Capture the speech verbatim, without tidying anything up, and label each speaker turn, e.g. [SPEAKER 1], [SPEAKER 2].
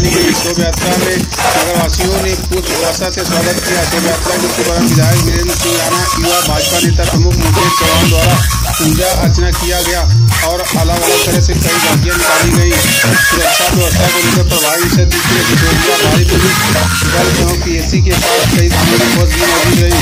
[SPEAKER 1] निकाली गई। शोभ यात्रा में नगरवासियों ने पुष्प वर्षा से स्वागत किया। शोभ यात्रा के शुभारंभ विधायक वीरेंद्र सिंह राणा, युवा भाजपा नेता प्रमुख मुकेश चौहान द्वारा पूजा अर्चना किया गया और अलग अलग तरह से कई झांकियां निकाली गई। सुरक्षा व्यवस्था को लेकर प्रभावी से भारी पुलिस बल चौक पीएससी के पास कई थानों की फोर्स भी मौजूद रही।